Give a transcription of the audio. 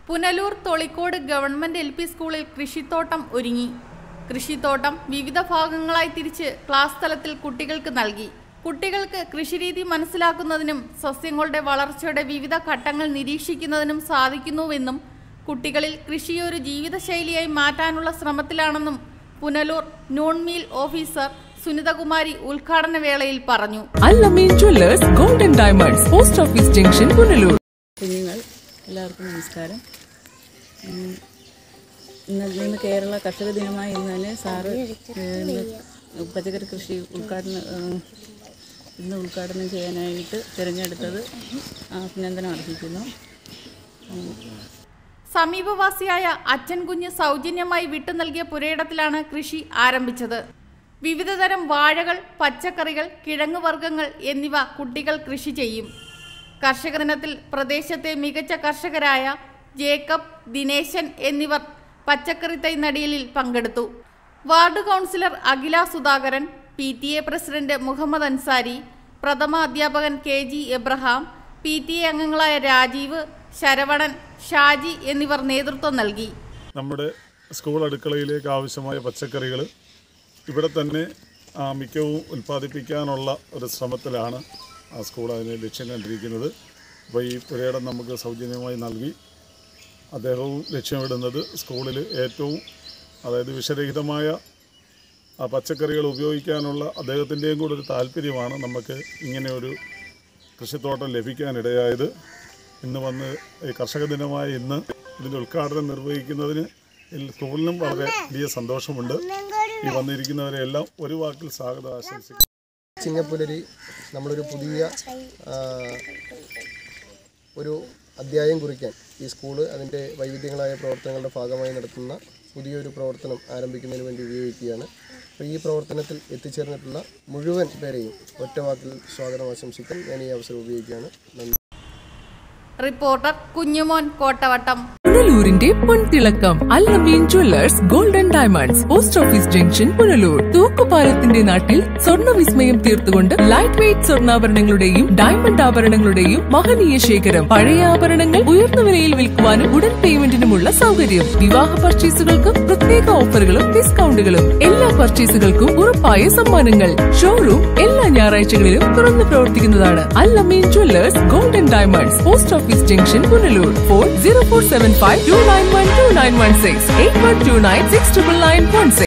Punalur Tholicode government LP സ്കൂളിൽ കൃഷിത്തോട്ടം ഒരുങ്ങി. കൃഷിത്തോട്ടം വിവിധ ഭാഗങ്ങളായി തിരിച്ച് ക്ലാസ് തലത്തിൽ കുട്ടികൾക്ക് നൽകി. കുട്ടികൾക്ക് കൃഷിരീതി മനസ്സിലാക്കുന്നതിനും സസ്യങ്ങളുടെ വളർച്ചയുടെ വിവിധ ഘട്ടങ്ങൾ നിരീക്ഷിക്കുന്നതിനും സാധിക്കുന്നുവെന്നും കുട്ടികളിൽ കൃഷിയൊരു ജീവിതശൈലിയായി മാറ്റാനുള്ള ശ്രമത്തിലാണെന്നും Punalur noon meal officer Sunithakumari ഉദ്ഘാടന വേളയിൽ പറഞ്ഞു. Al Ameen jewellers golden diamonds, post office junction, Punalur. കുഞ്ഞുങ്ങൾ എല്ലാവർക്കും നമസ്കാരം. ഇന്ന് കേരള കർഷക ദിനമായ ഇന്ന് തന്നെ സാറ് പച്ചക്കറി കൃഷി ഉദ്ഘാടനം ചെയ്യാനായിട്ട് തിരഞ്ഞെടുത്തത് അഭിനന്ദനം അർഹിക്കുന്നു. സമീപവാസിയായ അച്ഛൻ കുഞ്ഞ് സൗജന്യമായി വിട്ടു നൽകിയ പുരയിടത്തിലാണ് കൃഷി ആരംഭിച്ചത്. വിവിധതരം വാഴകൾ, പച്ചക്കറികൾ, കിഴങ്ങുവർഗ്ഗങ്ങൾ എന്നിവ കുട്ടികൾ കൃഷി ചെയ്യും. കർഷക ദിനത്തിൽ പ്രദേശത്തെ മികച്ച കർഷകരായ ജേക്കബ്, ദിനേശൻ എന്നിവർ പച്ചക്കറി തൈ നടീലിൽ പങ്കെടുത്തു. Ward councillor Akhila Sudhakaran, PTA president Muhammad Ansari, പ്രഥമ അധ്യാപകൻ KG എബ്രഹാം, PTA അംഗങ്ങളായ രാജീവ്, ശരവണൻ, ഷാജി എന്നിവർ നേതൃത്വം നൽകി. നമ്മുടെ സ്കൂൾ അടുക്കളയിലേക്ക് ആവശ്യമായ പച്ചക്കറികൾ ഇവിടെ തന്നെ മിക്കവും ഉൽപ്പാദിപ്പിക്കാനുള്ള ഒരു ശ്രമത്തിലാണ് സ്കൂൾ അതിനെ ലക്ഷ്യം കണ്ടിരിക്കുന്നത്. അപ്പോൾ ഈ പുരയിടം നമുക്ക് സൗജന്യമായി നൽകി. അദ്ദേഹവും ലക്ഷ്യമിടുന്നത് സ്കൂളിൽ ഏറ്റവും വിഷരഹിതമായ പച്ചക്കറികൾ ഉപയോഗിക്കാനുള്ള അദ്ദേഹത്തിൻ്റെയും കൂടെ ഒരു താല്പര്യമാണ് നമുക്ക് ഇങ്ങനെയൊരു കൃഷിത്തോട്ടം ലഭിക്കാനിടയായത്. ഇന്ന് വന്ന് ഈ കർഷക ദിനമായ ഇന്ന് ഇതിൻ്റെ ഉദ്ഘാടനം നിർവഹിക്കുന്നതിന് സ്കൂളിനും വളരെ വലിയ സന്തോഷമുണ്ട്. ഈ വന്നിരിക്കുന്നവരെല്ലാം ഒരു വാക്കിൽ സ്വാഗതം ആശംസിക്കുന്നു. ചിങ്ങപ്പുലരി നമ്മളൊരു പുതിയ ഒരു അധ്യായം കുറിക്കാൻ ഈ സ്കൂള് അതിൻ്റെ വൈവിധ്യങ്ങളായ പ്രവർത്തനങ്ങളുടെ ഭാഗമായി നടത്തുന്ന പുതിയൊരു പ്രവർത്തനം ആരംഭിക്കുന്നതിന് വേണ്ടി ഉപയോഗിക്കുകയാണ്. അപ്പോൾ ഈ പ്രവർത്തനത്തിൽ എത്തിച്ചേർന്നിട്ടുള്ള മുഴുവൻ പേരെയും ഒറ്റവാക്കിൽ സ്വാഗതം ആശംസിക്കാൻ ഞാൻ ഈ അവസരം ഉപയോഗിക്കുകയാണ്. നന്ദി. റിപ്പോർട്ടർ കുഞ്ഞുമോൻ കോട്ടവട്ടം. പുനലൂരിന്റെ പൊൻതിളക്കം Al Ameen jewellers golden diamonds, post office junction, Punalur. തൂക്കുപാലത്തിന്റെ നാട്ടിൽ സ്വർണ്ണ വിസ്മയം തീർത്തുകൊണ്ട് ലൈറ്റ് വെയ്റ്റ് സ്വർണ്ണാഭരണങ്ങളുടെയും ഡയമണ്ട് ആഭരണങ്ങളുടെയും മഹനീയ ശേഖരം. പഴയ ആഭരണങ്ങൾ ഉയർന്ന വിലയിൽ വിൽക്കുവാനും ഉടൻ പേയ്മെന്റിനുമുള്ള സൗകര്യം. വിവാഹ പർച്ചേസുകൾക്കും പ്രത്യേക ഓഫറുകളും ഡിസ്കൗണ്ടുകളും. എല്ലാ പർച്ചേസുകൾക്കും ഉറപ്പായ സമ്മാനങ്ങൾ. ഷോറൂം എല്ലാ ഞായറാഴ്ചകളിലും തുറന്നു പ്രവർത്തിക്കുന്നതാണ്. Al Ameen jewellers golden diamonds, post office junction, Punalur. Phone 0475 291 2916 8129 69916.